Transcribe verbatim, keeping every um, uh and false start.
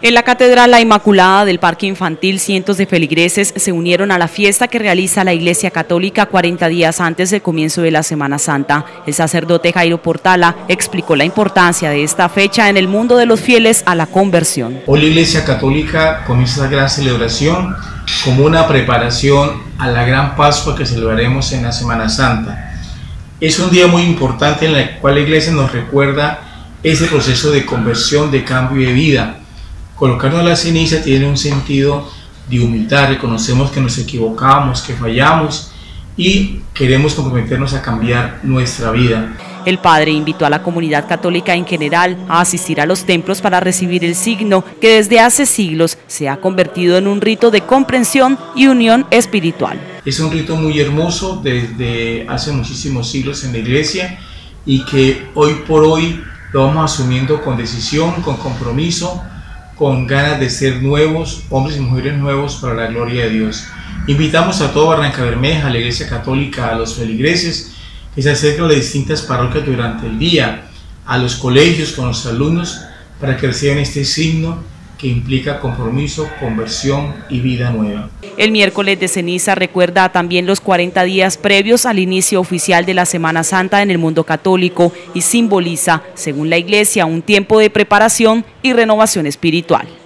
En la Catedral La Inmaculada del Parque Infantil, cientos de feligreses se unieron a la fiesta que realiza la Iglesia Católica cuarenta días antes del comienzo de la Semana Santa. El sacerdote Jairo Portala explicó la importancia de esta fecha en el mundo de los fieles a la conversión. Hoy la Iglesia Católica comienza esta gran celebración como una preparación a la gran Pascua que celebraremos en la Semana Santa. Es un día muy importante en el cual la Iglesia nos recuerda ese proceso de conversión, de cambio de vida. Colocarnos la ceniza tiene un sentido de humildad, reconocemos que nos equivocamos, que fallamos y queremos comprometernos a cambiar nuestra vida. El padre invitó a la comunidad católica en general a asistir a los templos para recibir el signo que desde hace siglos se ha convertido en un rito de comprensión y unión espiritual. Es un rito muy hermoso desde hace muchísimos siglos en la Iglesia y que hoy por hoy lo vamos asumiendo con decisión, con compromiso, con ganas de ser nuevos, hombres y mujeres nuevos para la gloria de Dios. Invitamos a todo Barranca Bermeja, a la Iglesia Católica, a los feligreses, que se acerquen a las distintas parroquias durante el día, a los colegios con los alumnos, para que reciban este signo que implica compromiso, conversión y vida nueva. El miércoles de ceniza recuerda también los cuarenta días previos al inicio oficial de la Semana Santa en el mundo católico y simboliza, según la Iglesia, un tiempo de preparación y renovación espiritual.